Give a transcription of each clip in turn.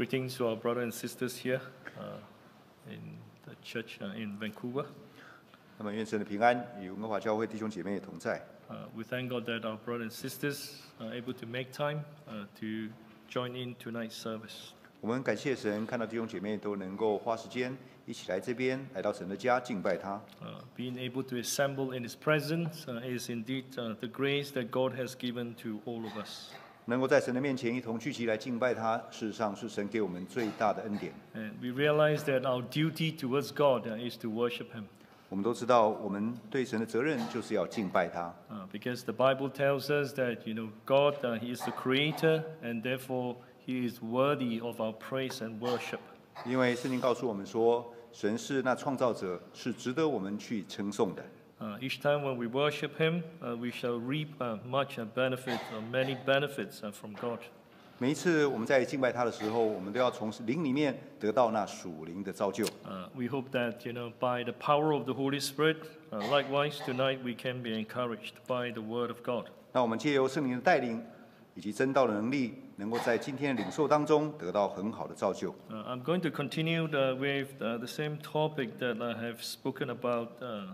Greetings to our brothers and sisters here in the church in Vancouver. 那么愿神的平安与温哥华教会弟兄姐妹同在。 We thank God that our brothers and sisters are able to make time to join in tonight's service. 我们感谢神，看到弟兄姐妹都能够花时间一起来这边，来到神的家敬拜他。 Being able to assemble in His presence is indeed the grace that God has given to all of us. 能够在神的面前一同聚集来敬拜他，事实上是神给我们最大的恩典。 And we realize that our duty towards God is to worship Him. 我们都知道，我们对神的责任就是要敬拜他。 Because the Bible tells us that God He is the Creator, and therefore He is worthy of our praise and worship. 因为圣经告诉我们说，神是那创造者，是值得我们去称颂的。 Each time when we worship Him, we shall reap much benefit, many benefits from God. 每一次我们在敬拜他的时候，我们都要从灵里面得到那属灵的造就。 We hope that by the power of the Holy Spirit, likewise tonight we can be encouraged by the Word of God. 那我们借由圣灵的带领以及真道的能力，能够在今天的领受当中得到很好的造就。 I'm going to continue with the same topic that I have spoken about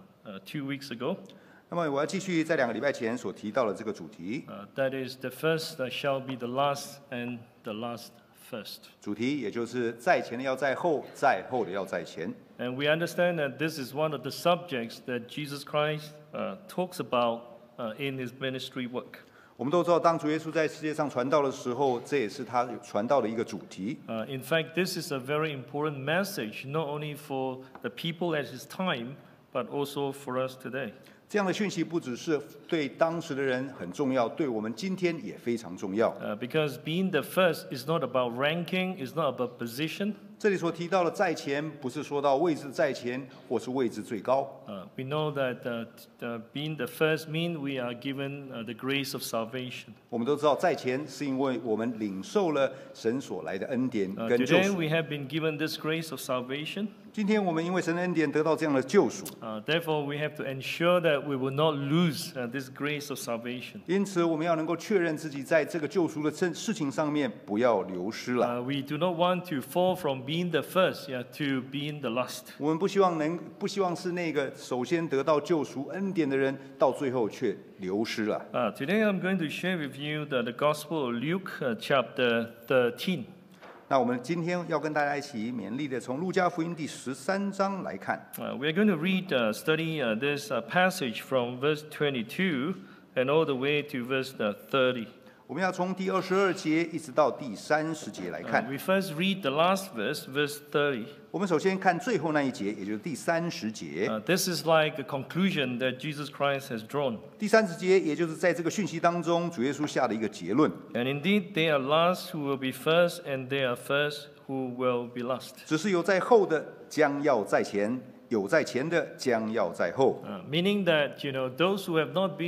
2 weeks ago. 那么我要继续在2个礼拜前所提到的这个主题。 That is, the first shall be the last, and the last first. 主题也就是在前的要在后，在后的要在前。 And we understand that this is one of the subjects that Jesus Christ talks about in His ministry work. 我们都知道，当主耶稣在世界上传道的时候，这也是他传道的一个主题。 In fact, this is a very important message, not only for the people at His time, but also for us today. 这样的讯息不只是对当时的人很重要，对我们今天也非常重要。 Because being the first is not about ranking, is not about position. 这里所提到的在前，不是说到位置在前，或是位置最高。 We know that being the first means we are given the grace of salvation. 我们都知道，在前是因为我们领受了神所来的恩典跟救 Today 赎。 we have been given this grace of salvation. 今天我们因为神的恩典得到这样的救赎， Therefore, we have to ensure that we will not lose this grace of salvation. 因此我们要能够确认自己在这个救赎的事情上面不要流失了。 We do not want to fall from being the first to being the last. 我们不希望是那个首先得到救赎恩典的人，到最后却流失了。 Today I'm going to share with you the Gospel of Luke chapter 13. 那我们今天要跟大家一起勉励的，从路加福音第13章来看。 We are going to study this passage from verse 22 and all the way to verse 30. 我们要从第22节一直到第30节来看。 We first read the last verse, verse 30. 我们首先看最后那一节，也就是第30节。 This is like a conclusion that Jesus Christ has drawn. 第30节，也就是在这个讯息当中，主耶稣下的一个结论。 And indeed, they are last who will be first, and they are first who will be last. 只是有在后的将要在前，有在前的将要在后。 Meaning that those who have not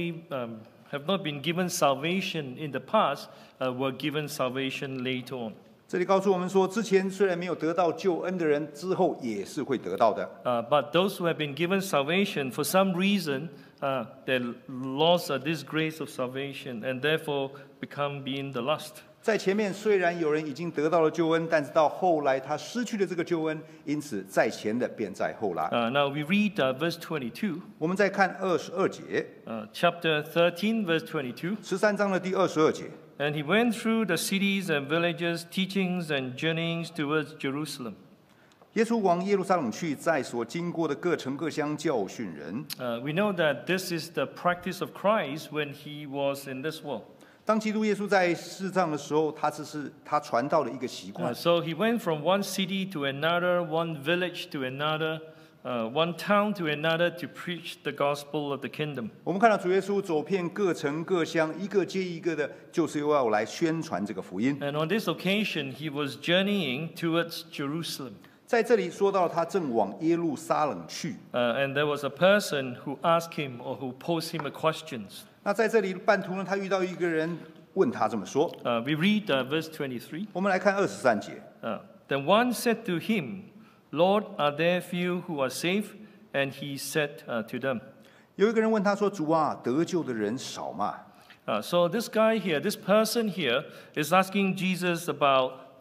been given salvation in the past were given salvation later on. 这里告诉我们说，之前虽然没有得到救恩的人，之后也是会得到的。 But those who have been given salvation for some reason, they lost this grace of salvation and therefore become being the last. 在前面虽然有人已经得到了救恩，但是到后来他失去了这个救恩，因此在前的便在后来。 Now we read verse 22. 我们再看22节 ，chapter 13, verse 22. ，13章的第22节。 And he went through the cities and villages, teachings and journeyings towards Jerusalem. 耶稣往耶路撒冷去，在所经过的各城各乡教训人。 We know that this is the practice of Christ when he was in this world. 当基督耶稣在世上的时候，他传道的一个习惯。 So he went from one city to another, one village to another, one town to another to preach the gospel of the kingdom. 我们看到主耶稣走遍各城各乡，一个接一个的，就是要来宣传这个福音。 And on this occasion, he was journeying towards Jerusalem. 在这里说到他正往耶路撒冷去。 And there was a person who asked him or who posed him a question. 那在这里半途呢，他遇到一个人问他这么说。 We read verse 23. 我们来看23节。 Then one said to him, Lord, are there few who are saved? And he said to them. 有一个人问他说：“主啊，得救的人少吗？” So this guy here, this person here, is asking Jesus about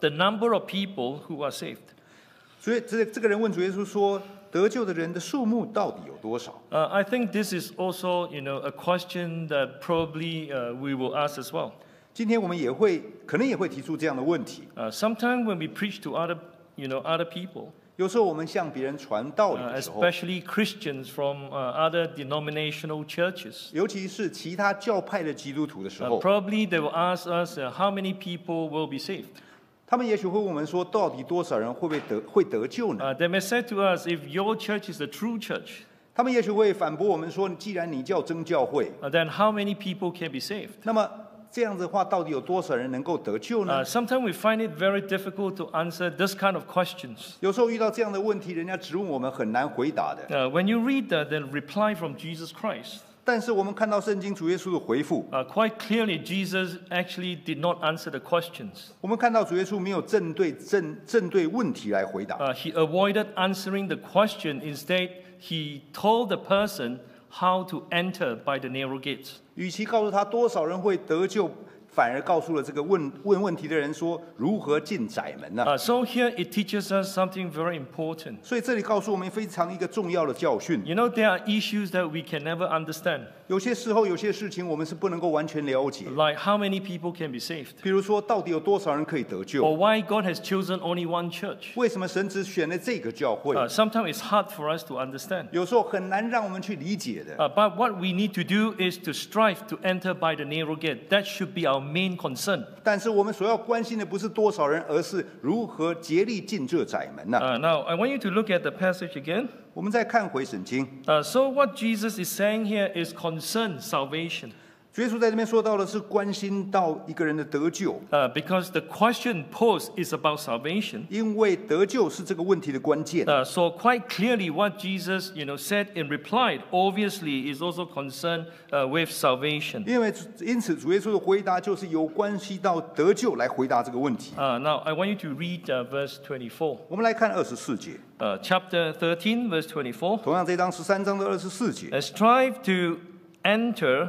the number of people who are saved. 所以这个人问主耶稣说：“得救的人的数目到底有多少？” I think this is also, a question that probably we will ask as well. 今天我们可能也会提出这样的问题。 Sometimes when we preach to other people, 有时候我们向别人传道理的时候， especially Christians from other denominational churches, 尤其是其他教派的基督徒的时候， probably they will ask us how many people will be saved. 他们也许会问我们说：“到底多少人会得救呢？” They may say to us, if your church is the true church, 他们也许会反驳我们说：“既然你叫真教会， then how many people can be saved? 那么这样子的话，到底有多少人能够得救呢？” Sometimes we find it very difficult to answer this kind of questions. 有时候遇到这样的问题，人家质问我们很难回答的。 When you read the reply from Jesus Christ, 但是我们看到圣经主耶稣的回复， quite clearly Jesus actually did not answer the questions. 我们看到主耶稣没有针对问题来回答， He avoided answering the question. Instead, he told the person how to enter by the narrow gate. 与其告诉他多少人会得救，反而告诉了这个问问题的人说如何进窄门呢？ So here it teaches us something very important. 所以这里告诉我们非常一个重要的教训。 There are issues that we can never understand, 有些时候，有些事情我们是不能够完全了解。 like how many people can be saved, 比如说，到底有多少人可以得救？ or why God has chosen only one church. 为什么神只选了这个教会？ Sometimes it's hard for us to understand. 有时候很难让我们去理解的。 But what we need to do is to strive to enter by the narrow gate. That should be our main concern. 但是我们所要关心的不是多少人，而是如何竭力进这窄门呢？ Now, I want you to look at the passage again. 我们再看回圣经， So what Jesus is saying here is concern salvation. 主耶稣在这边说到的是关心到一个人的得救， Because the question posed is about salvation. 因为得救是这个问题的关键。 So quite clearly what Jesus, said in reply, obviously is also concerned with salvation. 因此主耶稣的回答就是有关系到得救来回答这个问题。 Now, I want you to read verse 24. 我们来看24节， Chapter 13, verse 24. 同样这章13章的24节， Strive to enter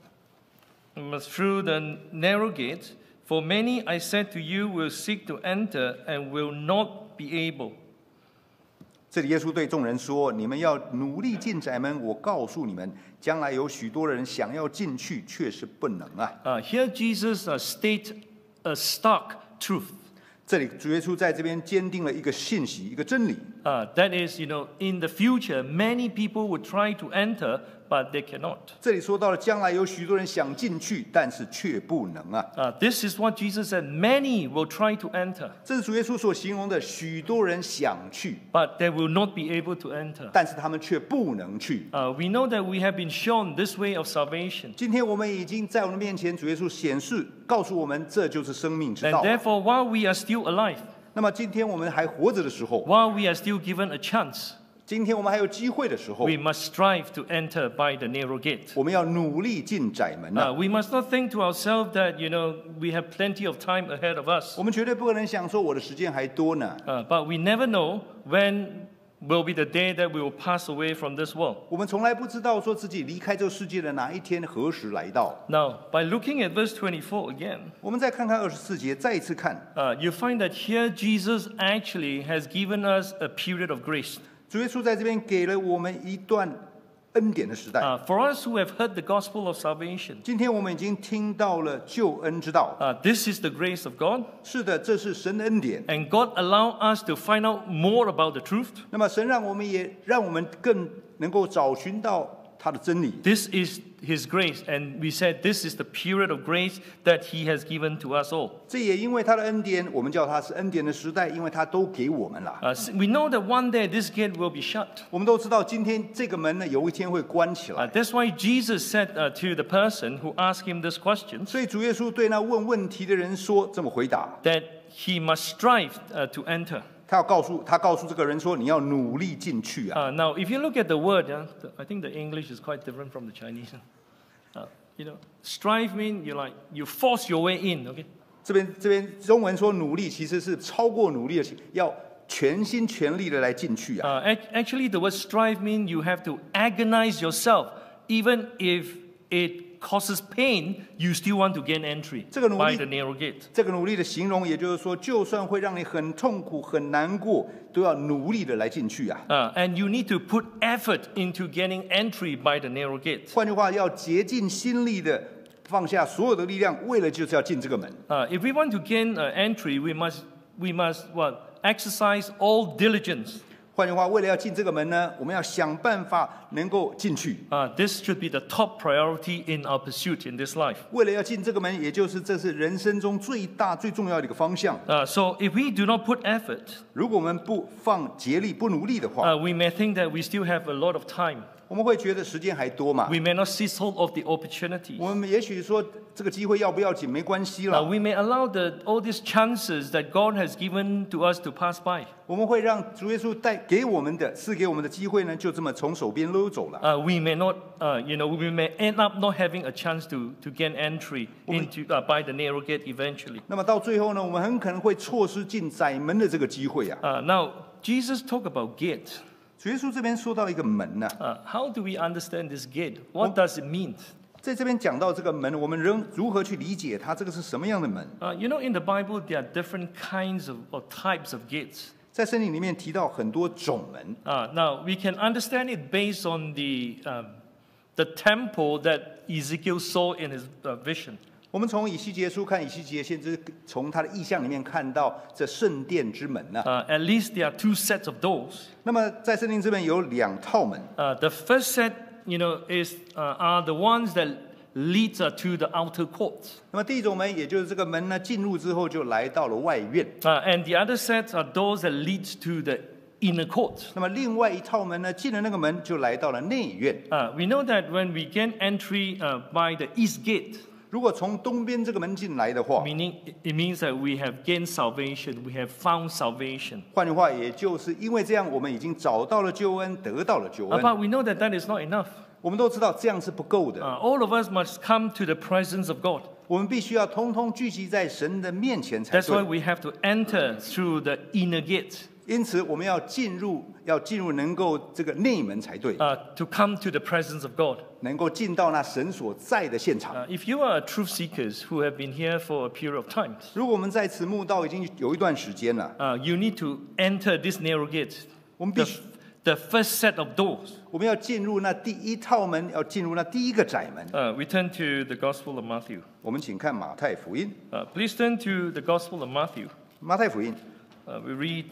through the narrow gate, for many, I said to you, will seek to enter and will not be able. 这里耶稣对众人说：“你们要努力进窄门。我告诉你们，将来有许多人想要进去，却是不能啊。” Here Jesus state a stark truth. 这里主耶稣在这边坚定了一个信息，一个真理。 That is, in the future, many people will try to enter, but they cannot. 这里说到了，将来有许多人想进去，但是却不能啊。 This is what Jesus said. Many will try to enter, 这是主耶稣所形容的，许多人想去， but they will not be able to enter. 但是他们却不能去。 We know that we have been shown this way of salvation. 今天我们已经在我们面前，主耶稣显示告诉我们，这就是生命之 And 道。 therefore, while we are still alive, 那么今天我们还活着的时候， while we are still given a chance, 今天我们还有机会的时候， we must strive to enter by the narrow gate. 我们要努力进窄门啊！ We must not think to ourselves that, we have plenty of time ahead of us. 我们绝对不可能想说我的时间还多呢。 But we never know when will be the day that we will pass away from this world. 我们从来不知道说自己离开这个世界的哪一天何时来到。 Now, by looking at verse 24 again, 我们再看看24节，再一次看， you find that here Jesus actually has given us a period of grace. 主耶稣在这边给了我们一段恩典的时代。 For us who have heard the gospel of salvation, 今天我们已经听到了救恩之道。 this is the grace of God, 是的，这是神的恩典。 and God allow us to find out more about the truth. 那么神让我们更能够找寻到他的真理。 This is His grace, and we said this is the period of grace that He has given to us all. 这也因为他的恩典，我们叫他是恩典的时代，因为他都给我们了。 We know that one day this gate will be shut. 我们都知道，今天这个门呢，有一天会关起来。 That's why Jesus said to the person who asked him this question 所以主耶稣对那问问题的人说这么回答， that he must strive to enter. 他告诉这个人说，你要努力进去啊。 Now, if you look at the word, I think the English is quite different from the Chinese. Strive means you force your way in. Okay. 这边中文说努力，其实是超过努力的，要全心全力的来进去啊。 Actually, the word strive means you have to agonize yourself, even if it causes pain, you still want to gain entry 这个努力 by the narrow gate. 这个努力的形容，也就是说，就算会让你很痛苦、很难过，都要努力的来进去啊。 And you need to put effort into gaining entry by the narrow gate. 换句话，要竭尽心力的放下所有的力量，为了就是要进这个门。 If we want to gain entry, we must exercise all diligence. 换句话，为了要进这个门呢，我们要想办法能够进去。 This should be the top priority in our pursuit in this life. 为了要进这个门，也就是这是人生中最大最重要的一个方向。 So if we do not put effort, 如果我们不放竭力、不努力的话， we may think that we still have a lot of time. 我们会觉得时间还多嘛。 We may not seize hold of the opportunities. 我们也许说这个机会要不要紧没关系了。 We may allow all these chances that God has given to us to pass by. 我们会让主耶稣带给我们的、赐给我们的机会呢，就这么从手边溜走了。 We may not, we may end up not having a chance to gain entry into by the narrow gate eventually. 那么到最后呢，我们很可能会错失进窄门的这个机会啊。 Now, Jesus talked about gate. 主耶稣这边说到一个门呢、 How do we understand this gate? What does it mean? 在这边讲到这个门，我们如何去理解它？这个是什么样的门？ In the Bible, there are different kinds of or types of gates. 在圣经里面提到很多种门。 Now, we can understand it based on the temple that Ezekiel saw in his vision. 我们从以西结书看以西结先知，从他的意象里面看到这圣殿之门呢、 At least there are two sets of doors. 那么在圣经这边有2套门。 The first set, are the ones that lead to the outer court. 那么第一种门，也就是这个门呢，进入之后就来到了外院。 And the other sets are those that lead to the inner court. 那么另外一套门呢，进了那个门就来到了内院。 We know that when we gain entry by the east gate, 如果从东边这个门进来的话， meaning it means that we have gained salvation, we have found salvation. 换句话，也就是因为这样，我们已经找到了救恩，得到了救恩。 But we know that that is not enough. 我们都知道这样是不够的。 All of us must come to the presence of God. 我们必须要通通聚集在神的面前才 That's why 对。 we have to enter through the inner gate 因此，我们要进入能够这个内门才对， to come to the presence of God. 能够进到那神所在的现场。 If you are truth seekers who have been here for a period of time, 如果我们在此慕道已经有一段时间了， you need to enter this narrow gate, 我们必须 the first set of doors. 我们要进入那第一套门，要进入那第一个窄门。 We turn to the Gospel of Matthew. 我们请看马太福音， Please turn to the Gospel of Matthew. 马太福音 We read.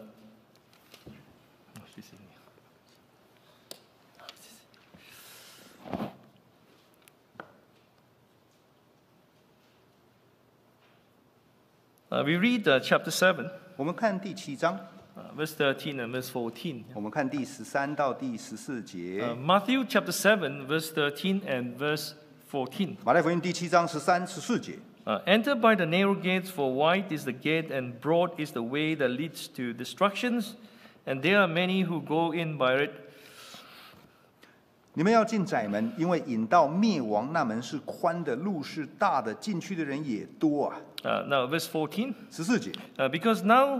We read chapter 7, 我们看第7章， verse 13 and verse 14. 我们看第13到第14节。 Matthew chapter 7, verse 13 and verse 14. 马太福音第7章13、14节。 Enter by the narrow gates, for wide is the gate and broad is the way that leads to destructions, and there are many who go in by it. 你们要进窄门，因为引到灭亡那门是宽的，路是大的，进去的人也多啊。 Now, verse 14. 14节， Because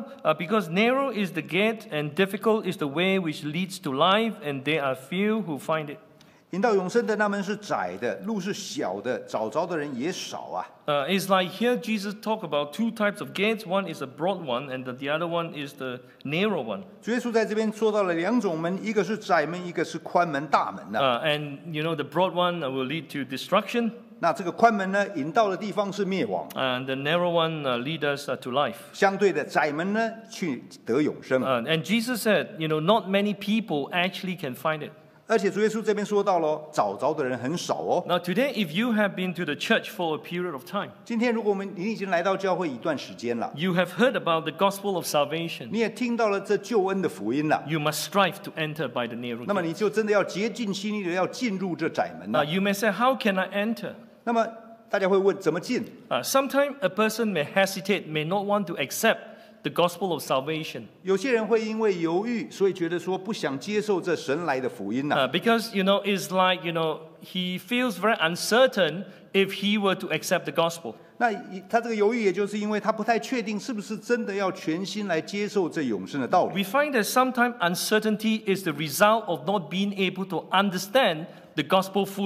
narrow is the gate and difficult is the way which leads to life, and there are few who find it. 引到永生的那门是窄的，路是小的，找着的人也少啊。 It's like here Jesus talked about two types of gates. One is a broad one, and the other one is the narrow one. 主耶稣在这边说到了2种门，一个是窄门，一个是宽门大门啊。 And the broad one will lead to destruction, 那这个宽门呢，引到的地方是灭亡； and the narrow one lead us to life. 相对的窄门呢，去得永生。 And Jesus said, not many people actually can find it. 而且主耶稣这边说到了，找着的人很少哦。 Now today, if you have been to the church for a period of time, 今天如果你已经来到教会一段时间了， you have heard about the gospel of salvation. 你也听到了这救恩的福音了， You must strive to enter by the narrow 那么 gate. 你就真的要竭尽心力的要进入这窄门了。 You may say, how can I enter? 那么大家会问，怎么进？ Sometimes a person may hesitate, may not want to accept the gospel of salvation. 有些人会因为犹豫，所以觉得说不想接受这神来的福音呐。 Because, it's like, he feels very uncertain if he were to accept the gospel. 那他这个犹豫，也就是因为他不太确定是不是真的要全心来接受这永生的道理。 We find that sometimes uncertainty is the result of not being able to understand the gospel fully.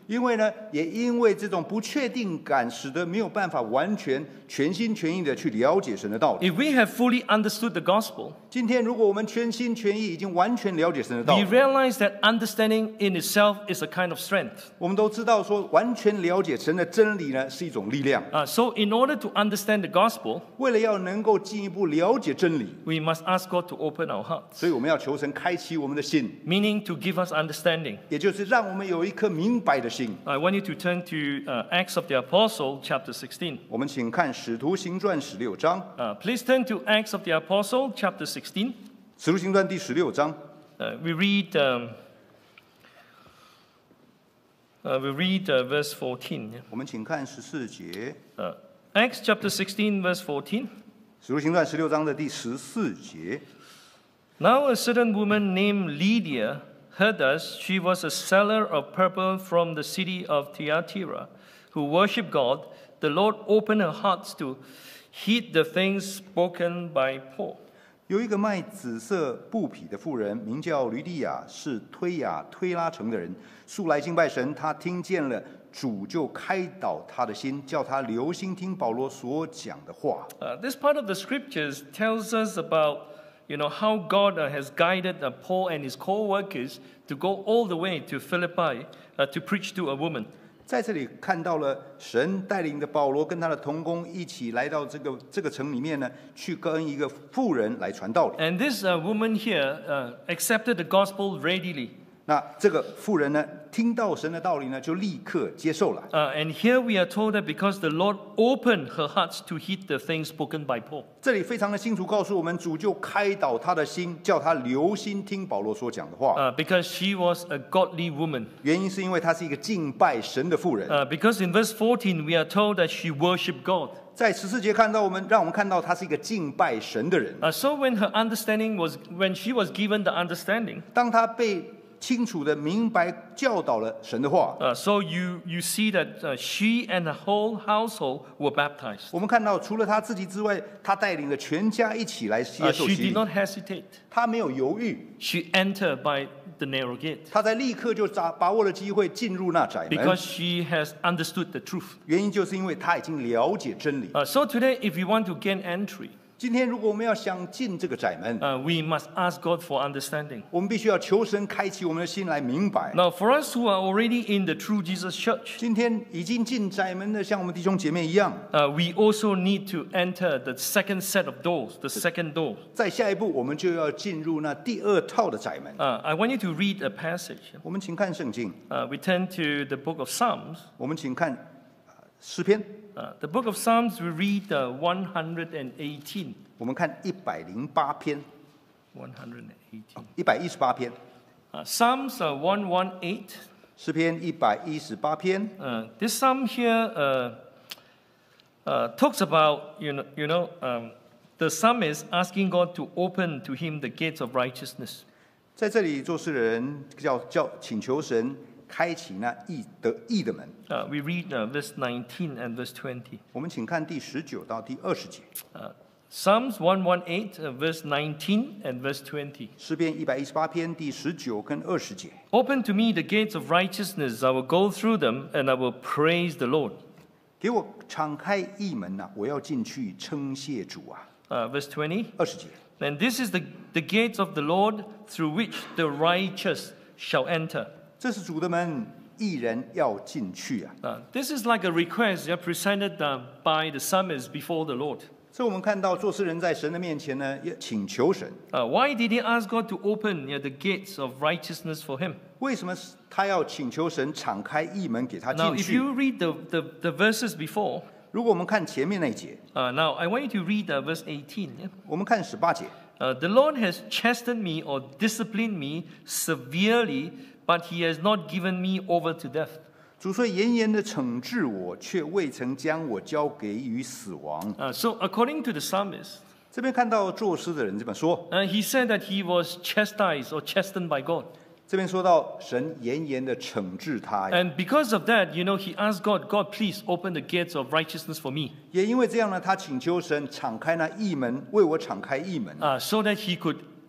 因为呢，也因为这种不确定感，使得没有办法完全全心全意的去了解神的道理。 If we have fully understood the gospel, 今天，如果我们全心全意已经完全了解神的道 we 理， realize that understanding in itself is a kind of strength. 我们都知道说，完全了解神的真理呢，是一种力量。 So in order to understand the gospel, 为了要能够进一步了解真理， we must ask God to open our hearts, 所以我们要求神开启我们的心， meaning to give us understanding. 也就是让我们有一颗明白的心。 I want you to turn to Acts of the Apostle, chapter 16. 我们请看《使徒行传》16章， Please turn to Acts of the Apostle, chapter 16. 《使徒行传》第16章， We read verse 14. 我们请看14节， Acts chapter 16, verse 14. 《使徒行传》16章的第14节。 Now a certain woman named Lydia heard us. She was a seller of purple from the city of Thyatira, who worshipped God. The Lord opened her heart to heed the things spoken by Paul. 有一个卖紫色布匹的妇人，名叫吕底亚，是推拉城的人，素来敬拜神。他听见了主，就开导他的心，叫他留心听保罗所讲的话。 This part of the scriptures tells us about, how God has guided Paul and his co-workers to go all the way to Philippi to preach to a woman. 在这里看到了神带领的保罗跟他的同工一起来到这个城里面呢，去跟一个妇人来传道理。 And this woman here accepted the gospel readily. 那这个妇人呢，听到神的道理呢，就立刻接受了。 And here we are told that because the Lord opened her heart to heed the things spoken by Paul. 这里非常的清楚告诉我们，主就开导他的心，叫他留心听保罗所讲的话。 Because she was a godly woman. 原因是因为她是一个敬拜神的妇人。 Because in verse 14 we are told that she worshipped God. 在14节看到让我们看到她是一个敬拜神的人。 So when she was given the understanding, 当她被清楚的明白教导了神的话， so you see that she and the whole household were baptized. 我们看到除了她自己之外，她带领了全家一起来接受 She 洗 did 礼。 not hesitate. 她没有犹豫， She entered by the narrow gate 她在立刻就把握了机会进入那窄门。 because she has understood the truth. 原因就是因为她已经了解真理。 So today, if we want to gain entry, 今天如果我们要想进这个窄门， we must ask God for understanding. 我们必须要求神开启我们的心来明白。 Now, for us who are already in the True Jesus Church, 今天已经进窄门的，像我们弟兄姐妹一样， we also need to enter the second set of doors, the second door. 在下一步我们就要进入那第二套的窄门。 I want you to read a passage. 我们请看圣经， We turn to the book of Psalms. 我们请看诗篇， The book of Psalms, we read 118. 我们看108篇、 118. 118篇， Psalms 118. 诗篇118篇。 This psalm here talks about, the psalmist asking God to open to him the gates of righteousness. 在这里做诗人叫请求神开启那义的门。 We read verse 19 and verse 20. 我们请看第19到第20节， Psalms 118, verse 19 and verse 20. 诗篇118篇第19跟20节。 Open to me the gates of righteousness. I will go through them and I will praise the Lord. 给我敞开义门呐、我要进去称谢主啊。 Verse 20. 20节， And this is the gates of the Lord through which the righteous shall enter. 这是主的门，义人要进去啊。 This is like a request presented by the psalmist before the Lord. 所以我们看到做诗人在神的面前呢，要请求神。 Why did he ask God to open the gates of righteousness for him? 为什么他要请求神敞开义门给他 Now, 进 if 去？ you read the verses before, 如果我们看前面那一节， now I want you to read verse 18. Yeah? 我们看18节， The Lord has chastened me or disciplined me severely, but he has not given me over to death. 主虽严严的惩治我，却未曾将我交给于死亡。 So according to the psalmist, 这边看到作诗的人这么说， he said that he was chastised or chastened by God. 这边说到神严严的惩治他， And because of that, he asked God, God, please open the gates of righteousness for me, 也因为这样呢，他请求神敞开那义门，为我敞开义门， so that he could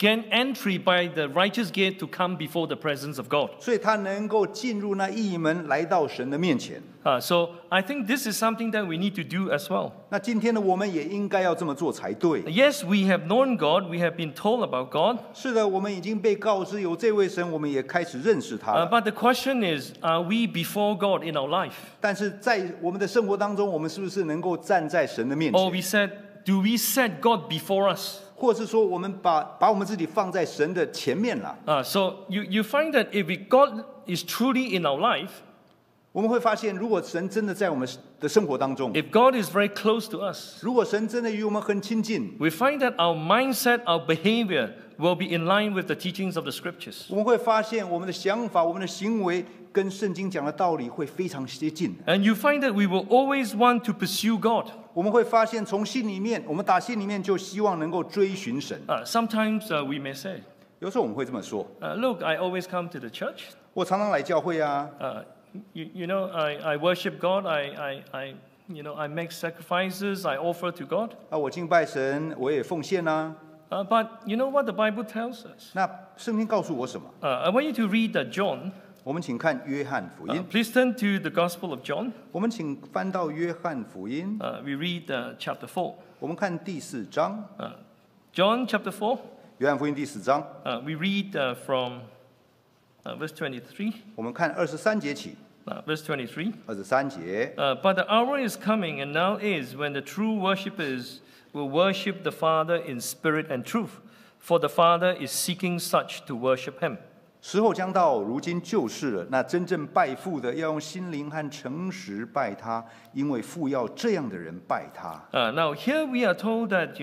gain entry by the righteous gate to come before the presence of God. 所以他能够进入那义门，来到神的面前。 So I think this is something that we need to do as well. 那今天呢，我们也应该要这么做才对。 Yes, we have known God, we have been told about God. 是的，我们已经被告知有这位神，我们也开始认识他了。 But the question is, are we before God in our life? 但是在我们的生活当中，我们是不是能够站在神的面 Or 前？ do we set God before us? 或是说，我们把我们自己放在神的前面了？ So you find that if God is truly in our life, 我们会发现，如果神真的在我们的生活当中， if God is very close to us, 如果神真的与我们很亲近， we find that our mindset, our behavior will be in line with the teachings of the scriptures. 我们会发现我们的想法、我们的行为跟圣经讲的道理会非常接近。 And you find that we will always want to pursue God. 我们会发现，从心里面，我们打心里面就希望能够追寻神。 Sometimes we may say, 有时候我们会这么说： look, I always come to the church. 我常常来教会啊， You know, I worship God. I make sacrifices. I offer to God. 我敬拜神，我也奉献啊。 But you know what the Bible tells us? 那圣经告诉我什么？ I want you to read John. 我们请看约翰福音。 Please turn to the Gospel of John. 我们请翻到约翰福音， We read chapter 4. 我们看第4章。 John chapter 4. 约翰福音第4章， We read from verse 23. 我们看23节起。 Verse 23. 23节， But the hour is coming, and now is, when the true worshippers will worship the Father in spirit and truth, for the Father is seeking such to worship him. 时候将到，如今就是了。那真正拜父的，要用心灵和诚实拜他，因为父要这样的人拜他。 Now here we are told that,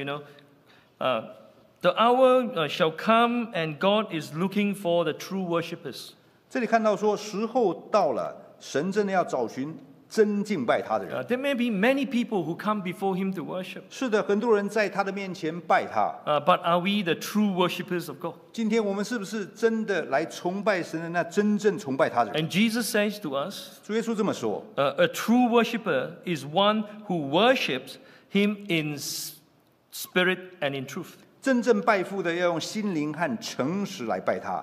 the hour shall come, and God is looking for the true worshippers. 这里看到说，时候到了，神真的要找寻真敬拜他的人。 There may be many people who come before him to worship. 是的，很多人在他的面前拜他。 But are we the true worshippers of God? 今天我们是不是真的来崇拜神的那真正崇拜他的人？ And Jesus says to us, 主耶稣这么说： a true worshipper is one who worships him in spirit and in truth. 真正拜父的要用心灵和诚实来拜他。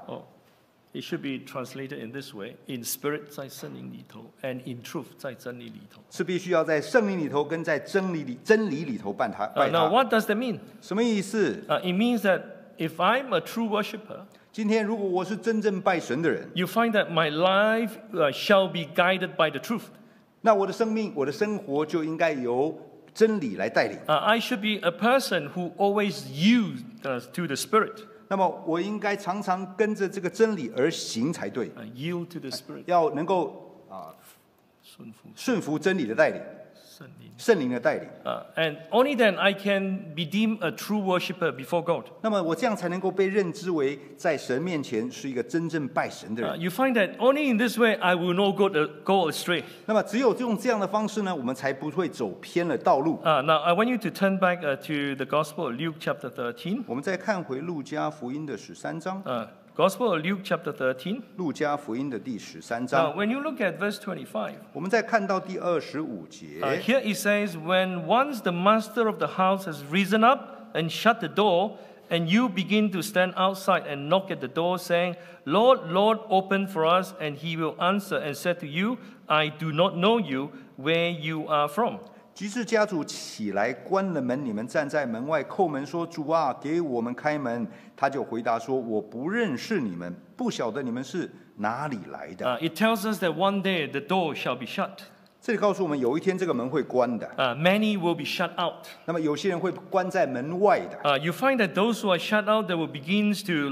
It should be translated in this way: in spirit 在圣灵里头 and in truth 在真理里头。 是必须要在圣灵里头跟在真理里头拜他。 Now, what does that mean? 什么意思？ It means that if I'm a true worshiper, 今天如果我是真正拜神的人， you find that my life shall be guided by the truth. 那我的生命、我的生活就应该由真理来带领。 I should be a person who always yields to the Spirit. 那么我应该常常跟着这个真理而行才对， Yield to the Spirit. 要能够顺服真理的带领，圣灵的带领。 And only then I can be deemed a true worshiper before God. 那么我这样才能够被认知为在神面前是一个真正拜神的人。 You find that only in this way I will not go astray. 那么只有用这样的方式呢，我们才不会走偏了道路。 Now I want you to turn back to the Gospel of Luke chapter 13. 我们再看回路加福音的13章， Gospel of Luke chapter 13. 路加福音的第13 Now 章， when you look at verse 25, 我们再看到第25节。 here it says, when once the master of the house has risen up and shut the door, and you begin to stand outside and knock at the door, saying, Lord, Lord, open for us, and he will answer and say to you, I do not know you, where you are from. 即是家主起来关了门，你们站在门外叩门说：“主啊，给我们开门。”他就回答说：“我不认识你们，不晓得你们是哪里来的。” It tells us that one day the door shall be shut. 这里告诉我们，有一天这个门会关的。 Many will be shut out. 那么有些人会关在门外的。 You find that those who are shut out, they will begins to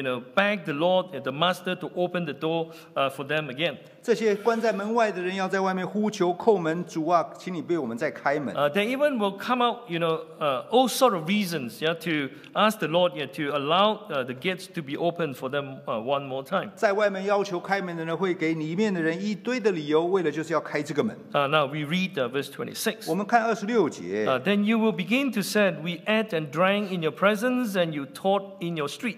beg the Lord, the Master, to open the door for them again. 这些关在门外的人要在外面呼求叩门，主啊，请你为我们再开门。 They even will come out, all sort of reasons, to ask the Lord, to allow the gates to be opened for them one more time. 在外面要求开门的人会给里面的人一堆的理由，为了就是要开这个门。 Now we read verse 26. 我们看26节。 Then you will begin to say, we ate and drank in your presence, and you taught in your street.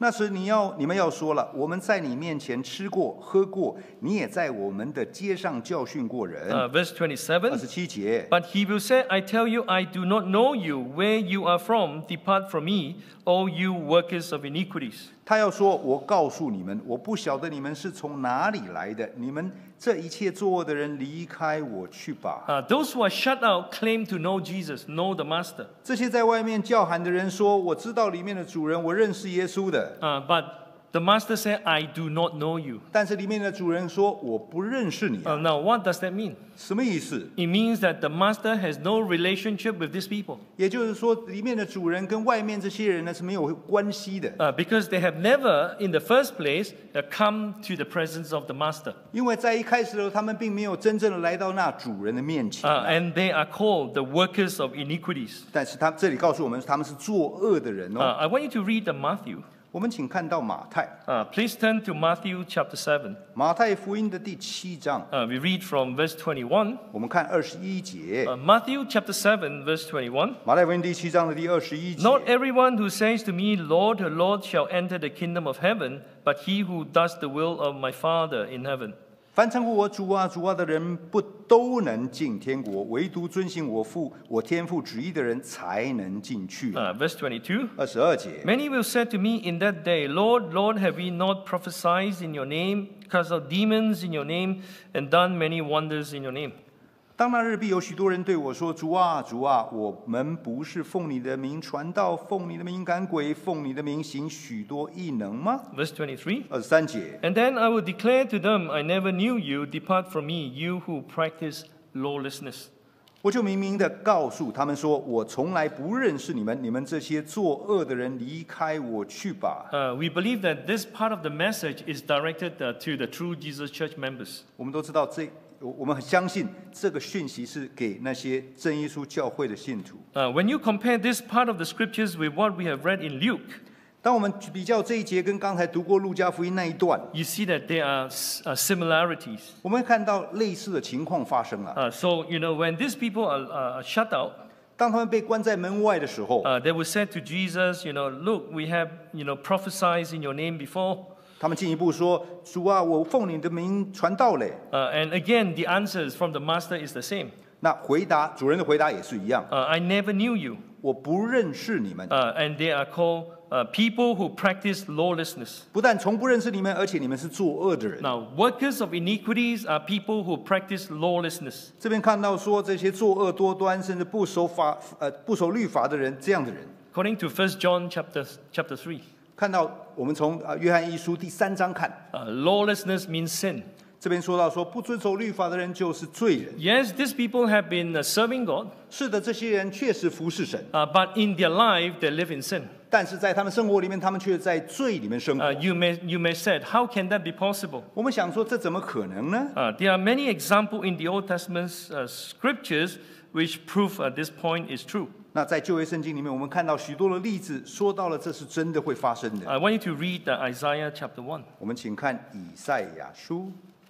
那时你们要说了，我们在你面前吃过喝过，你也在我们的街上教训过人。 Verse 27. 27节。 But he will say, I tell you, I do not know you. Where you are from, depart from me, all you workers of iniquities. 他要说，我告诉你们，我不晓得你们是从哪里来的，你们这一切作恶的人，离开我去吧。 Those who are shut out claim to know Jesus, know the Master. 这些在外面叫喊的人说，我知道里面的主人，我认识耶稣的。 But the Master said, I do not know you. 但是里面的主人说，我不认识你。 Now, what does that mean? 什么意思？ It means that the Master has no relationship with these people. 也就是说，里面的主人跟外面这些人呢是没有关系的。 Because they have never, in the first place, come to the presence of the Master. 因为在一开始的时候，他们并没有真正的来到那主人的面前。 And they are called the workers of iniquities. 但是他这里告诉我们，他们是作恶的人哦。 I want you to read the Matthew. 我们请看到马太。 Please turn to Matthew chapter 7. 马太福音的第7章。 We read from verse 21. 我们看21节。 Matthew chapter 7, verse 21. 马太福音第7章的第21节。 Not everyone who says to me, Lord, Lord, shall enter the kingdom of heaven, but he who does the will of my Father in heaven. 凡称呼我主啊主啊的人，不都能进天国，唯独遵行我天父旨意的人才能进去。 Verse 22. 22节。 Many will say to me in that day, Lord, Lord, have we not prophesied in your name, cast out demons in your name, and done many wonders in your name? 当那日必有许多人对我说：“主啊，主啊，我们不是奉你的名传道，奉你的名赶鬼，奉你的名行许多异能吗？” Verse 23. 23节。 And then I will declare to them, I never knew you, depart from me, you who practice lawlessness. 我就明明的告诉他们说：“我从来不认识你们，你们这些作恶的人，离开我去吧。” We believe that this part of the message is directed to the True Jesus Church members. 我们都知道我们很相信这个讯息是给那些真耶稣教会的信徒。 When you compare this part of the scriptures with what we have read in Luke, 当我们比较这一节跟刚才读过路加福音那一段， you see that there are similarities. 我们会看到类似的情况发生了。 So, when these people are shut out, 当他们被关在门外的时候， they will say to Jesus, look, we have, prophesied in your name before. 他们进一步说：“主啊，我奉你的名传道嘞。” And again, the answers from the master is the same. 那主人的回答也是一样。 I never knew you. 我不认识你们。 And they are called people who practice lawlessness. 不但从不认识你们，而且你们是作恶的人。 Now, workers of iniquities are people who practice lawlessness. 这边看到说这些作恶多端，甚至不守律法的人，这样的人。 According to 1 John chapter 3. 看到我们从约翰一书第3章看， Lawlessness means sin. 这边说到说不遵守律法的人就是罪人。 Yes, these people have been serving God, 是的，这些人确实服侍神， but in their life they live in sin. 但是在他们生活里面，他们却在罪里面生活。 You may say, how can that be possible? 我们想说，这怎么可能呢？ There are many examples in the Old Testament scriptures which prove this point is true. 那在旧约圣经里面，我们看到许多的例子，说到了这是真的会发生的。 I want you to read Isaiah chapter 1. 我们请看以赛亚书，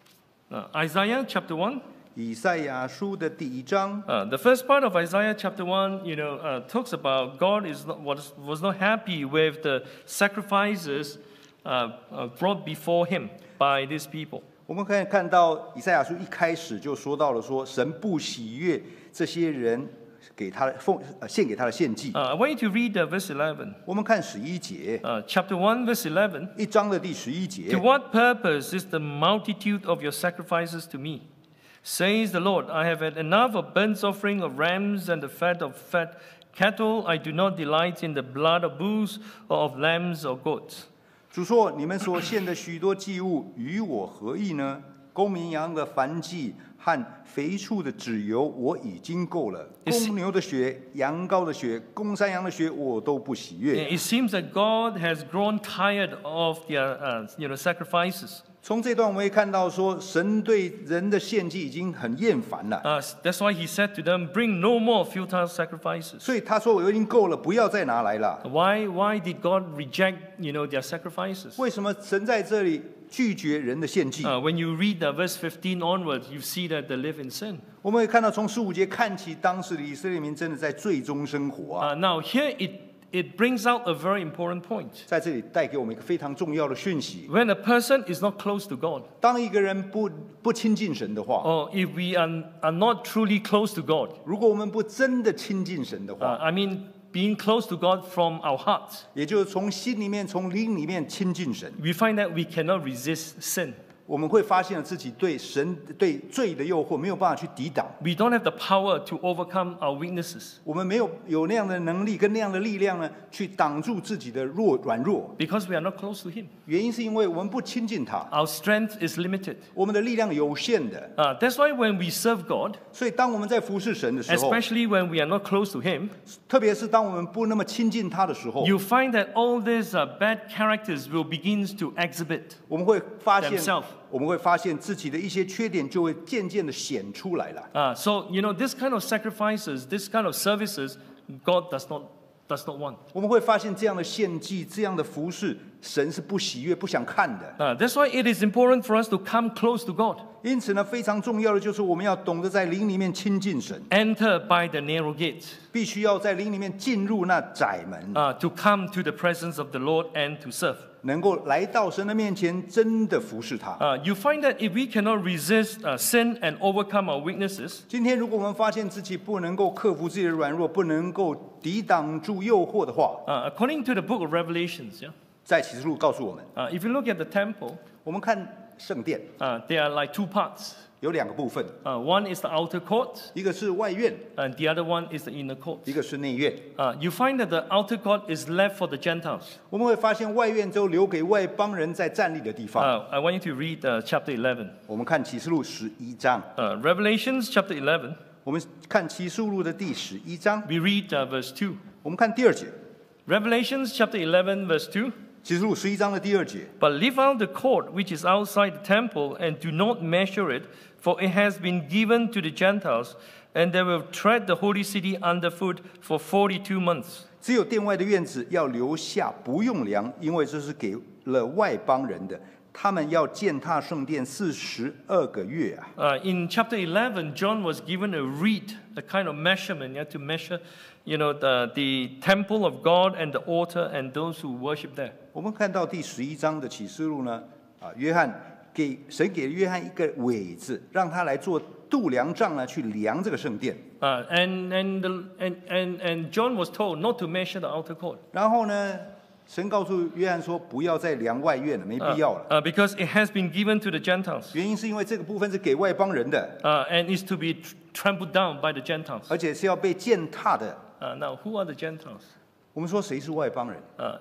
Isaiah chapter 1. 以赛亚书的第1章。 The first part of Isaiah chapter 1, talks about God was not happy with the sacrifices brought before him by these people. 我们可以看到以赛亚书一开始就说到了说，神不喜悦这些人给他献给他的献祭。 I want you to read verse 11. 我们看11节， Chapter 1, verse 11. 1章的第11节 To。what purpose is the multitude of your sacrifices to me? Says the Lord, I have had enough of burnt offering of rams and the fat of fat cattle. I do not delight in the blood of bulls or of lambs or goats. 主说：“你们所献的许多祭物与我何异呢？公绵羊的燔祭和肥畜的脂油我已经够了，公牛的血、羊羔的血、公山羊的血我都不喜悦。” It seems that God has grown tired of their sacrifices. 从这段我们会看到说，神对人的献祭已经很厌烦了， That's why he said to them, bring no more futile sacrifices. 所以他说：“我已经够了，不要再拿来了。” Why did God reject, their sacrifices? 为什么神在这里拒绝人的献祭？ When you read verse 15 onwards, you see that they live in sin. 我们会看到从15节看起，当时的以色列民真的在罪中生活啊。 Now here it brings out a very important point. 在这里带给我们一个非常重要的讯息： When a person is not close to God, 当一个人不亲近神的话， or if we are not truly close to God, 如果我们不真的亲近神的话， I mean being close to God from our hearts, 也就是从心里面、从灵里面亲近神， we find that we cannot resist sin. 我们会发现自己对罪的诱惑没有办法去抵挡， We don't have the power to overcome our weaknesses 我们没有那样的能力跟那样的力量呢，去挡住自己的软弱。 because we are not close to Him. 原因是因为我们不亲近他， Our strength is limited. 我们的力量有限的。 That's why when we serve God, 所以当我们在服侍神的时候， especially when we are not close to Him, 特别是当我们不那么亲近他的时候， you find that all these bad characters will begin to exhibit 我们会发现 themselves. 自己的一些缺点就会渐渐的显出来了。 So, this kind of sacrifices, this kind of services, God does not want. 我们会发现这样的献祭、这样的服侍，神是不喜悦、不想看的。 That's why it is important for us to come close to God. 因此呢，非常重要的就是我们要懂得在灵里面亲近神， Enter by the narrow gate 必须要在灵里面进入那窄门， to come to the presence of the Lord and to serve. 能够来到神的面前，真的服侍他。 You find that if we cannot resist sin and overcome our weaknesses, 今天如果我们发现自己不能够克服自己的软弱，不能够抵挡住诱惑的话， according to the book of Revelations, 在启示录告诉我们， if you look at the temple, 我们看圣殿 there are like two parts. 有两个部分， One is the outer court, 一个是外院， and the other one is the inner court. 一个是内院。 You find that the outer court is left for the Gentiles. 我们会发现外院都留给外邦人在站立的地方。 I want you to read chapter 11. 我们看启示录11章， Revelations chapter 11, 我们看启示录的第11章， we read verse 2. 我们看第2节， Revelations chapter 11, verse 2. 启示录11章的第2节。 But leave out the court which is outside the temple, and do not measure it, for it has been given to the Gentiles, and they will tread the holy city underfoot for 42 months. 只有殿外的院子要留下，不用量，因为这是给了外邦人的。他们要践踏圣殿42个月啊！ In chapter 11, John was given a reed, a kind of measurement. You have to measure, the temple of God and the altar and those who worship there. 我们看到第11章的启示录呢，约翰神给约翰一个苇子，让他来做度量杖呢，去量这个圣殿。 And John was told not to measure the outer court. 然后呢，神告诉约翰说，不要再量外院了，没必要了。 Because it has been given to the Gentiles. 原因是因为这个部分是给外邦人的， And is to be trampled down by the Gentiles. 而且是要被践踏的。 Now, who are the Gentiles? 我们说谁是外邦人？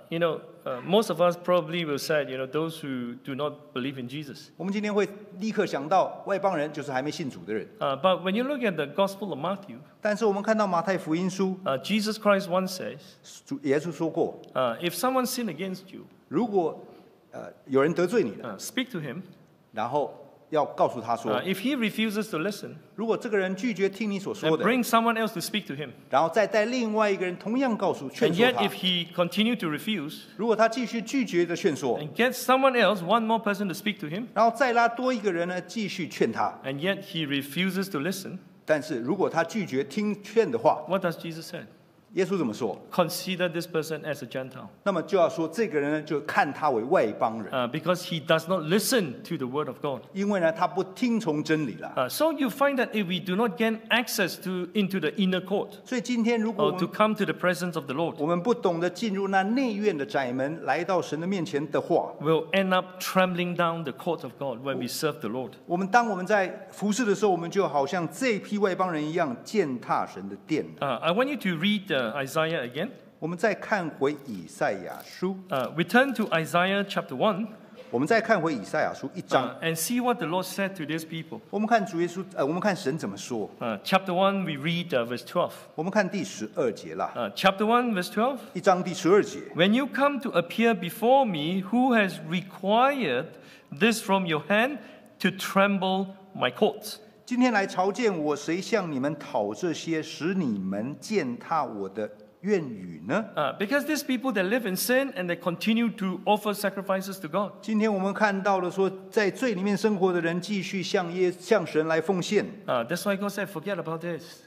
Most of us probably will say, those who do not believe in Jesus. 我们今天会立刻想到外邦人就是还没信主的人。 But when you look at the Gospel of Matthew, 但是我们看到马太福音书， Jesus Christ once says, 耶稣说过， if someone sin against you, 如果有人得罪你了， speak to him. 然后要告诉他说， If he refuses to listen, 如果这个人拒绝听你所 then 说的， bring someone else to speak to him. 然后再带另外一个人同样劝 And 说 yet, 他 if。he continue to refuse, 如果他继续拒绝的劝说， and get someone else, one more person to speak to him, 然后再拉多一个人呢继续劝他， and yet he refuses to listen, 但是如果他拒绝听劝的话， what does Jesus say? 耶稣怎么说？ Consider this person as a Gentile. 那么就要说这个人呢，就看他为外邦人， Because he does not listen to the word of God. 因为呢他不听从真理了。 So you find that if we do not gain access into the inner court 所以今天如果 or to come to the presence of the Lord, 我们不懂得进入那内院的窄门，来到神的面前的话， we'll end up trampling down the court of God when we serve the Lord. 当我们在服侍的时候，我们就好像这批外邦人一样践踏神的殿。 I want you to read Isaiah again. 我们再看回以赛亚书， We turn to Isaiah chapter 1 我们再看回以赛亚书1章， and see what the Lord said to these people. 我们看主耶稣，我们看神怎么说。 Chapter 1, we read verse 12. 我们看第12节啦， Chapter 1, verse 12. 1章第12节。 When you come to appear before me, who has required this from your hand to tremble my courts? 今天来朝见我，谁向你们讨这些，使你们践踏我的愿语呢？ Because these people, they live in sin and they continue to offer sacrifices to God. 今天我们看到了说，在罪里面生活的人，继续向神来奉献。 That's why God said, forget about this.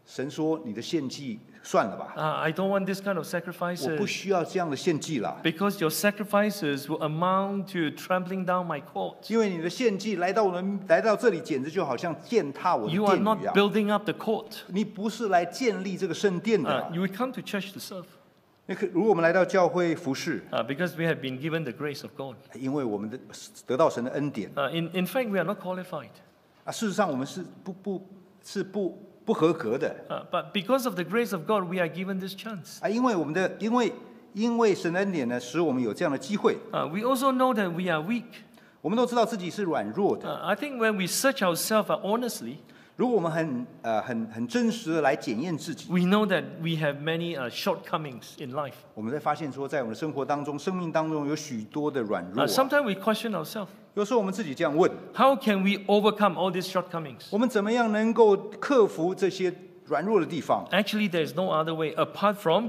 神说你的献祭算了吧， I don't want this kind of 我不 sacrifices 需要这样的献祭了， because your sacrifices will amount to trampling down my court. 因为你的献祭来到这里，简直就好像践踏我的 You are 殿宇 not 啊！ building up the court. 你不是来建立这个圣殿的啊。 You will come to church to serve 如果我们来到教会服侍， because we have been given the grace of God. 因为我们得到神的恩典 In fact, we are not qualified. 啊，事实上我们是不合格的 But because of the grace of God, we are given this chance. 啊，因为神的恩典呢，使我们有这样的机会。 We also know that we are weak. 我们都知道自己是软弱的。 I think when we search ourselves honestly, 如果我们很真实的来检验自己， we know that we have many shortcomings in life. 我们才发现说，在我们的生活当中、生命当中有许多的软弱啊。 Sometimes we question ourselves. 有时候我们自己这样问： How can we overcome all these shortcomings? 我们怎么样能够克服这些软弱的地方？ Actually, there is no other way apart from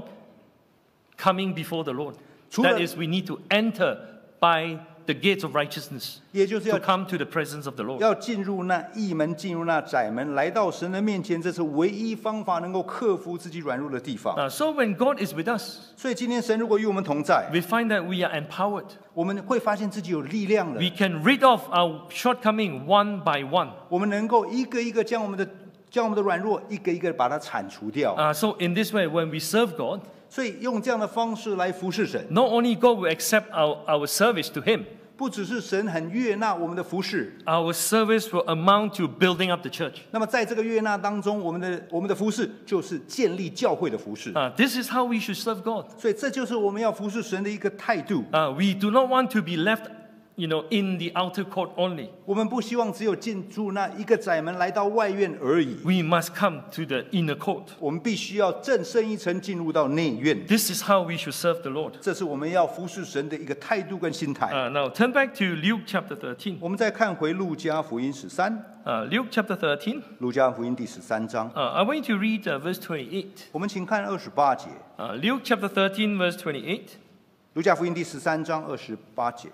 coming before the Lord. 除了- That is, we need to enter by the gates of righteousness 也就是 to 要 come to the presence of the Lord. 要进入那义门，进入那窄门，来到神的面前，这是唯一方法能够克服自己软弱的地方。 So when God is with us, 所以今天神如果与我们同在， we find that we are empowered. 我们会发现自己有力量了。 We can rid off our shortcoming one by one. 我们能够一个一个将我们的软弱一个一个把它铲除掉。 So in this way, when we serve God, 所以用这样的方式来服侍神， not only God will accept our service to Him, 不只是神很悦纳我们的服侍， our service will amount to building up the church. 那么在这个悦纳当中，我们的服侍就是建立教会的服侍。 This is how we should serve God. 所以这就是我们要服侍神的一个态度。 We do not want to be left, in the outer court only. 我们不希望只有进入那一个窄门来到外院而已， We must come to the inner court. 我们必须要更深一层进入到内院。 This is how we should serve the Lord. 这是我们要服侍神的一个态度跟心态。 Now turn back to Luke chapter 13. 我们再看回路加福音13， Luke chapter 13. 路加福音第13章， I want you to read verse 28. 我们请看28节， Luke chapter 13, verse 28. 路加福音第13章28节。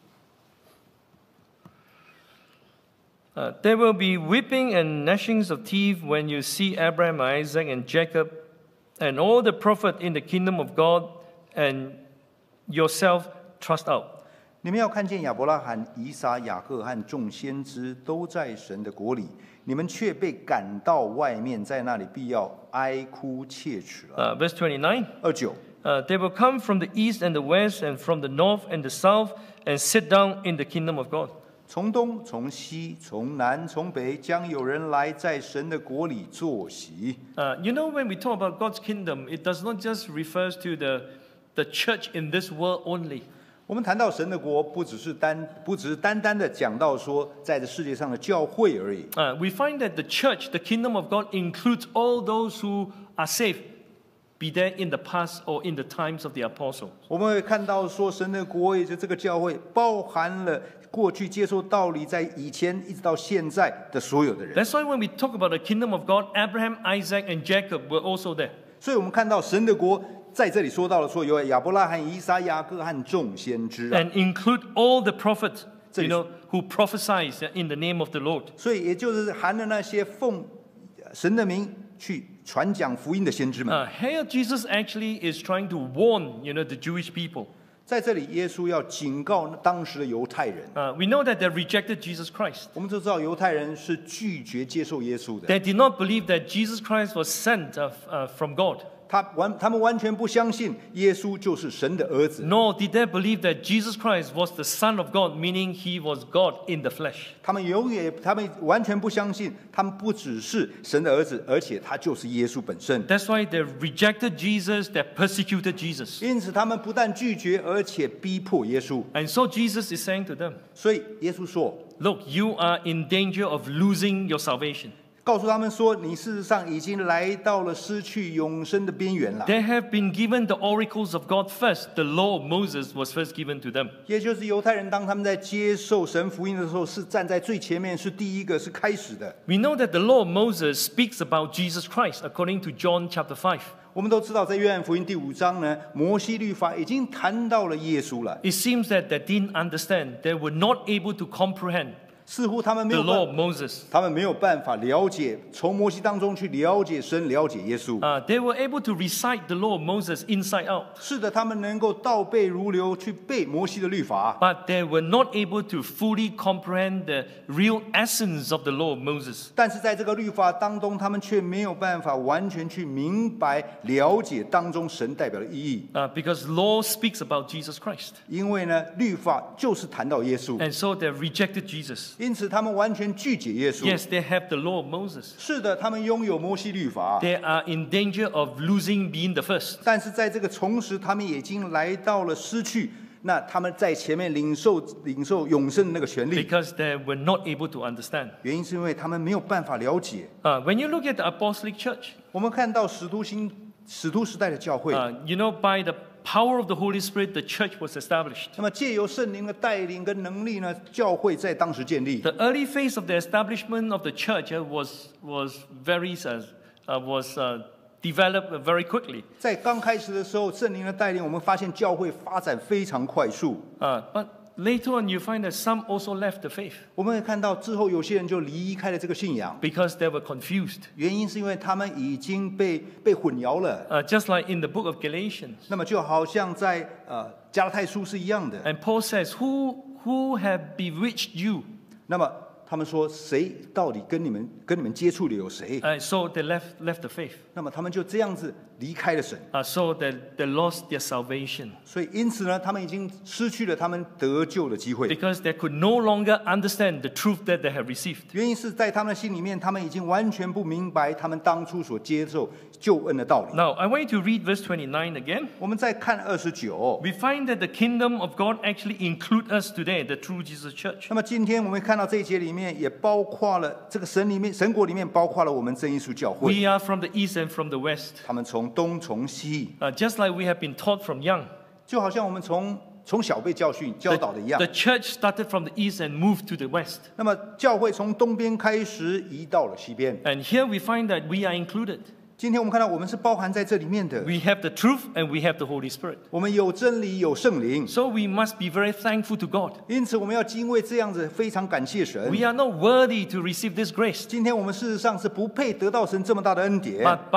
There will be weeping and gnashings of teeth when you see Abraham, Isaac, and Jacob, and all the prophets in the kingdom of God, and yourself thrust out. 你们要看见亚伯拉罕、以撒、雅各和众先知都在神的国里，你们却被赶到外面，在那里必要哀哭切齿了。 Verse 29. 29， They will come from the east and the west, and from the north and the south, and sit down in the kingdom of God. 从东、从西、从南、从北，将有人来在神的国里坐席。 When we talk about God's kingdom, it does not just refers to the church in this world only. 我们谈到神的国，不只是单单的讲到说在这世界上的教会而已。 We find that the church, the kingdom of God, includes all those who are saved, be there in the past or in the times of the apostles. 我们会看到说，神的国也就这个教会，包含了过去接受道理，在以前一直到现在的所有的人。 That's why when we talk about the kingdom of God, Abraham, Isaac, and Jacob were also there. 所以我们看到神的国在这里说到了说，有亚伯拉罕、以撒、雅各和众先知啊。 And include all the prophets, 这里- who prophesied in the name of the Lord. 所以也就是含了那些奉神的名去传讲福音的先知们。 Here Jesus actually is trying to warn, the Jewish people. 在这里，耶稣要警告当时的犹太人。 We know that they rejected Jesus Christ. 我们都知道，犹太人是拒绝接受耶稣的， They did not believe that Jesus Christ was sent from God. 他们完全不相信耶稣就是神的儿子， Nor did they believe that Jesus Christ was the Son of God, meaning he was God in the flesh. 他们完全不相信，他们不只是神的儿子，而且他就是耶稣本身。 That's why they rejected Jesus, they persecuted Jesus. 因此，他们不但拒绝，而且逼迫耶稣。 And so Jesus is saying to them, 所以耶稣说， look, you are in danger of losing your salvation. 告诉他们说，你事实上已经来到了失去永生的边缘了。 They have been given the oracles of God first. The law of Moses was first given to them. 也就是犹太人，当他们在接受神福音的时候，是站在最前面，是第一个，是开始的。 We know that the law of Moses speaks about Jesus Christ, according to John chapter 5. 我们都知道，在约翰福音第5章呢，摩西律法已经谈到了耶稣了。 It seems that they didn't understand. They were not able to comprehend 似乎他们没 the 有 law 办 of Moses. 他们没有办法了解，从摩西当中去了解神，了解耶稣。 They were able to recite the law of Moses inside out, 是的，他们能够倒背如流去背摩西的律法， but they were not able to fully comprehend the real essence of the law of Moses. 但是在这个律法当中，他们却没有办法完全去明白、了解当中神代表的意义。 Because law speaks about Jesus Christ. 因为呢，律法就是谈到耶稣， And so they rejected Jesus. 因此他们完全拒绝耶稣。 Yes, they have the law of Moses. 是的，他们拥有摩西律法， They are in danger of losing being the first. 但是在这个同时，他们已经来到了失去。那他们在前面领受永生的那个权利， Because they were not able to understand. 原因是因为他们没有办法了解。 When you look at the apostolic church, 我们看到使徒时代的教会， by the power of the Holy Spirit, the church was established. 那么借由圣灵的带领跟能力呢，教会在当时建立。 The early phase of the establishment of the church developed very quickly. 在刚开始的时候，圣灵的带领，我们发现教会发展非常快速。 But later on, you find that some also left the faith 我们也看到之后，有些人就离开了这个信仰， because they were confused. 原因是因为他们已经被混淆了。 Just like in the book of Galatians. 那么就好像在加拉太书是一样的。 And Paul says, Who have bewitched you? 那么他们说，谁到底跟你们接触的有谁？ So they left the faith. 那么他们就这样子离开了神。 So they lost their salvation 所以因此呢，他们已经失去了他们得救的机会。 because they could no longer understand the truth that they have received. 原因是在他们的心里面，他们已经完全不明白他们当初所接受救恩的道理。 Now, I want you to read verse 29 again. 我们再看29。 We find that the kingdom of God actually includes us today, the true Jesus church. 那么今天我们看到这一节里面，也包括了这个神国里面包括了我们真耶稣教会。 We are from the east and from the west. 他们从东从西， Just like we have been taught from young. 就好像我们从小被教导的一样 The。church started from the east and moved to the west. 那么教会从东边开始移到了西边。 And here we find that we are included. 今天我们看到我们是包含在这里面的。 We have the truth and we have the Holy Spirit. 我们有真理，有圣灵， So we must be very thankful to God. 因此我们要因为这样子非常感谢神。 We are not worthy to receive this grace. 今天我们事实上是不配得到神这么大的恩典， But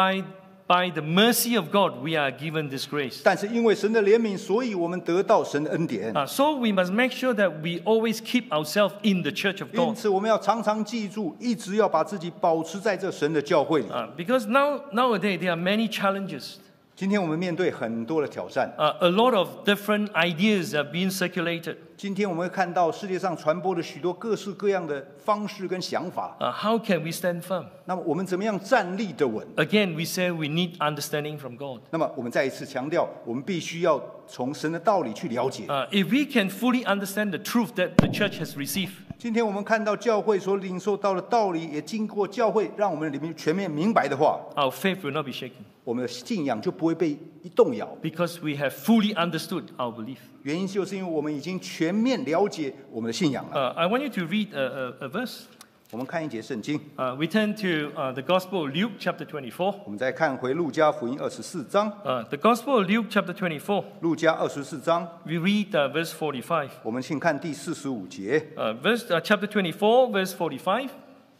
by the mercy of God, we are given this grace. 但是因为神的怜悯，所以我们得到神的恩典。 So we must make sure that we always keep ourselves in the church of 因 God. 此我们要常常记住，一直要把自己保持在这神的教会里。 Because nowadays there are many challenges. 今天我们面对很多的挑战， A lot of different ideas are being circulated. 今天我们会看到世界上传播的许多各式各样的方式跟想法。 How can we stand firm? 那么我们怎么样站立得稳？ Again, we say we need understanding from God. 那么我们再一次强调，我们必须要从神的道理去了解。 If we can fully understand the truth that the church has received, 今天我们看到教会所领受到的道理，也经过教会让我们里面全面明白的话， our faith will not be shaken 我们的信仰就不会被动摇。 because we have fully understood our belief. 原因就是因为我们已经全面了解我们的信仰了。 I want you to read a verse. 我们看一节圣经， We turn to the Gospel of Luke, chapter 24. 我们再看回路加福音24章， The Gospel of Luke, chapter 24. 路加24章， We read verse 45. 我们请看第45节 Chapter 24, verse 45.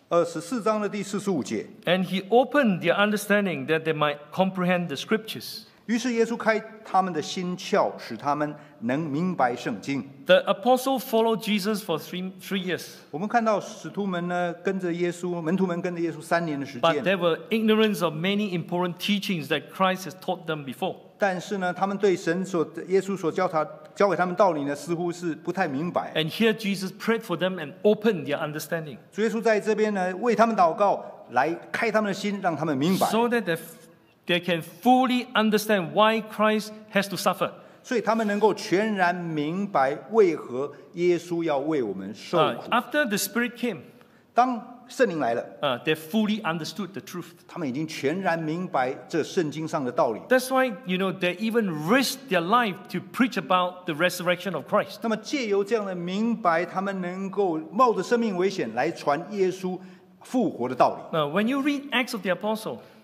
，24章的第45节。 And he opened their understanding that they might comprehend the scriptures. 于是耶稣开他们的心窍，使他们能明白圣经。 The apostle followed Jesus for three years, 我们看到使徒们呢，跟着耶稣，门徒们跟着耶稣3年的时 but 间。 they were ignorant of many important teachings that Christ has taught them before. 但是呢，他们对耶稣所教给他们道理呢，似乎是不太明白。 And here Jesus prayed for them and opened their understanding 主耶稣在这边呢，为他们祷告，来开他们的心，让他们明白。 so that they can fully understand why Christ has to suffer. 所以他们能够全然明白为何耶稣要为我们受苦。 After the Spirit came, 当圣灵来了， they fully understood the truth. 他们已经全然明白这圣经上的道理。 That's why, they even risked their life to preach about the resurrection of Christ. 那么借由这样的明白，他们能够冒着生命危险来传耶稣复活的道理。 Now, when you read Acts of the Apostle,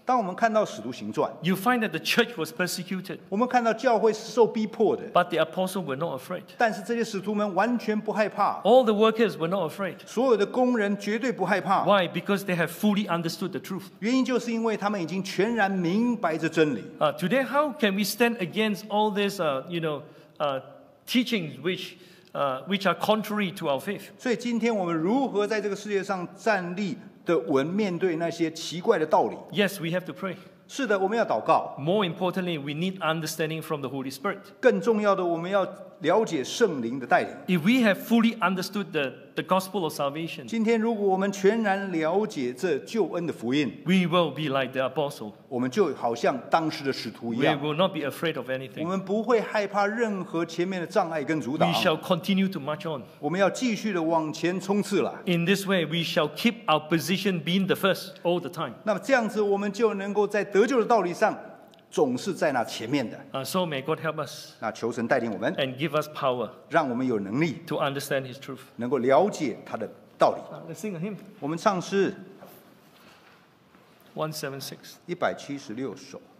当我们看到使徒行传， you find that the church was persecuted, 我们看到教会是受逼迫的， but the apostles were not afraid. 但是这些使徒们完全不害怕， All the workers were not afraid. 所有的工人绝对不害怕。 Why? Because they have fully understood the truth. 原因就是因为他们已经全然明白这真理。 Today, how can we stand against all these, teachings which are contrary to our faith? 所以今天我们如何在这个世界上站立的稳，面对那些奇怪的道理？ Yes, we have to pray. 是的，我们要祷告。 More importantly, we need understanding from the Holy Spirit. 更重要的，我们要了解圣灵的带领。 If we have fully understood the gospel of salvation, 今天，如果我们全然了解这救恩的福音， we will be like the apostle. 我们就好像当时的使徒一 We 样， will not be afraid of 我 anything. 们不会害怕任何前面的障碍跟阻 We 挡。 shall continue to march on. 我们要继续的往前冲刺了。 In this way, we shall keep our position being the first all the time. 那么这样子，我们就能够在得救的道理上，总是在那前面的。 So may God help us 那求神带领我们， and give us power 让我们有能力 to understand His truth. 能够了解他的道理。 Let's sing a hymn. 我们唱诗 176. 176首。